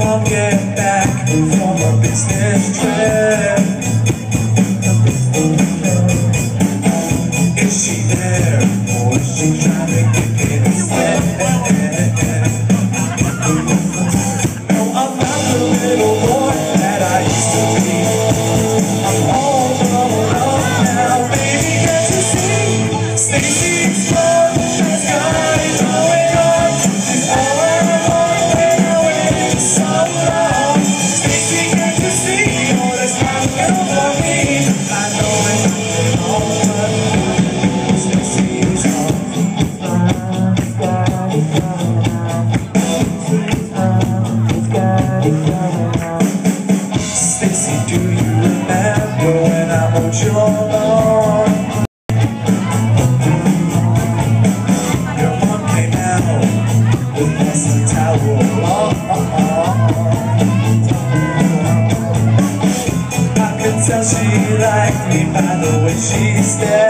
I'll get back from a business trip. Is she there, or is she trying to get me instead? No, I'm not the little boy that I used to be. I'm all grown up now, baby, can't you see? Stacy's love has got it going on. She's all alone, been away for so long. Stacy, can't you see all this time will for me? I know it's nothing wrong, but Stacy's home. Stacy, do you remember when I owed your lawn? Your mom came out with us a towel. I could tell she liked me by the way she stared.